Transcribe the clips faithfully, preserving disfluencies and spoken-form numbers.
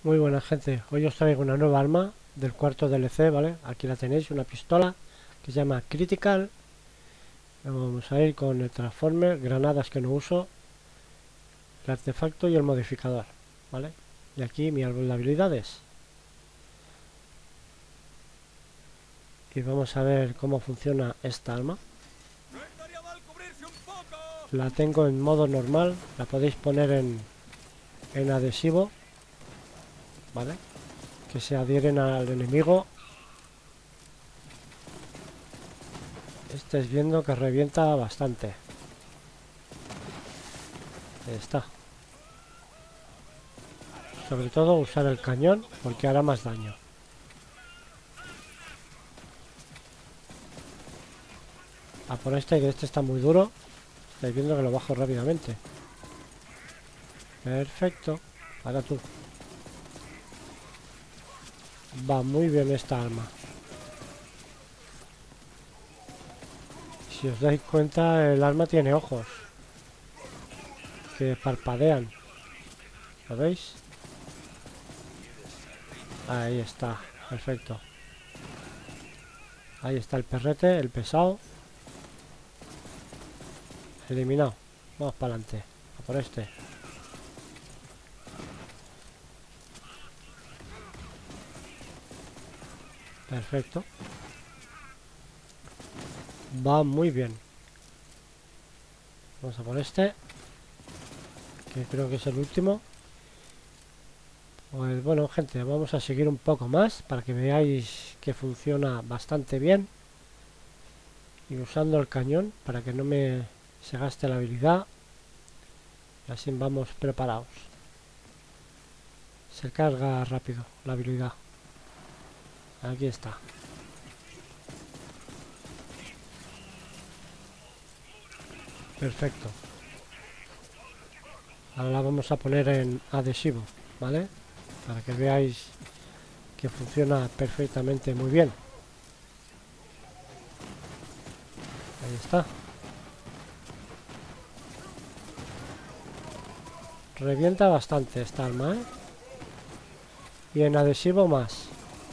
Muy buena gente, hoy os traigo una nueva arma del cuarto D L C, ¿vale? Aquí la tenéis, una pistola que se llama Critical. Vamos a ir con el transformer, granadas que no uso, el artefacto y el modificador, ¿vale? Y aquí mi árbol de habilidades. Y vamos a ver cómo funciona esta arma. La tengo en modo normal, la podéis poner en, en adhesivo, ¿vale? Que se adhieren al enemigo. Estáis viendo que revienta bastante. Ahí está. Sobre todo usar el cañón porque hará más daño. A por este, que este está muy duro. Estáis viendo que lo bajo rápidamente. Perfecto. Ahora tú. Va muy bien esta arma. Si os dais cuenta, el arma tiene ojos que parpadean. ¿Lo veis? Ahí está. Perfecto. Ahí está el perrete, el pesado. Eliminado. Vamos para adelante. A por este. Perfecto. Va muy bien. Vamos a por este, que creo que es el último. Pues bueno, gente, vamos a seguir un poco más para que veáis que funciona bastante bien. Y usando el cañón para que no me se gaste la habilidad. Y así vamos preparados. Se carga rápido la habilidad. Aquí está. Perfecto. Ahora la vamos a poner en adhesivo, ¿vale? Para que veáis que funciona perfectamente muy bien. Ahí está. Revienta bastante esta arma, ¿eh? Y en adhesivo más.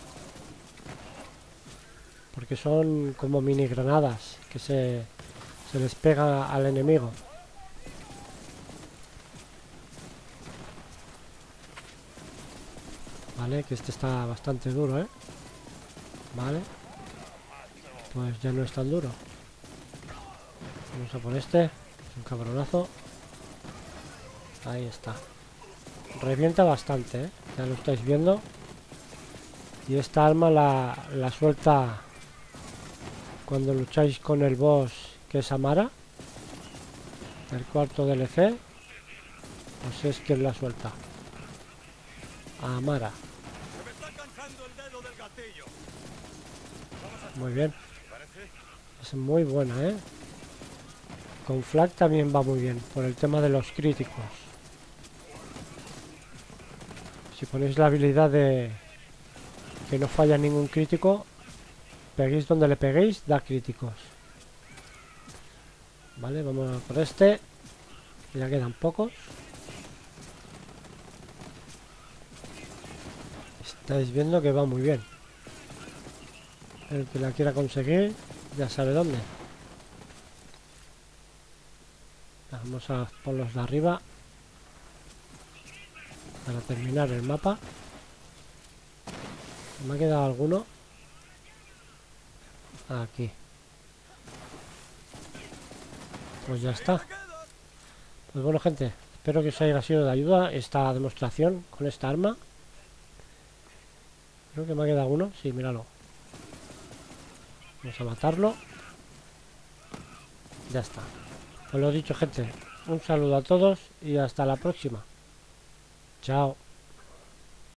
Porque son como mini granadas que se, se les pega al enemigo. Vale, que este está bastante duro, ¿eh? Vale. Pues ya no es tan duro. Vamos a por este. Es un cabronazo. Ahí está. Revienta bastante, ¿eh? Ya lo estáis viendo. Y esta arma la, la suelta cuando lucháis con el boss, que es Amara, el cuarto D L C. Pues es quien la suelta. Amara. Muy bien. Es muy buena, ¿eh? Con Flag también va muy bien, por el tema de los críticos. Si ponéis la habilidad de que no falla ningún crítico, peguéis donde le peguéis, da críticos. Vale, vamos a por este. Ya quedan pocos. Estáis viendo que va muy bien. El que la quiera conseguir ya sabe dónde. Vamos a por los de arriba para terminar el mapa. Me ha quedado alguno aquí. Pues ya está. Pues bueno, gente, espero que os haya sido de ayuda esta demostración con esta arma. Creo que me ha quedado uno. Sí, míralo. Vamos a matarlo. Ya está. Pues lo dicho, gente. Un saludo a todos y hasta la próxima. Chao.